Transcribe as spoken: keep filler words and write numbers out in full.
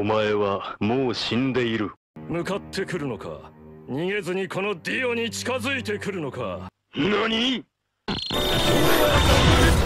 お前はもう死んでいる。 向かってくるのか、逃げずにこのディオに近づいてくるのか。 何？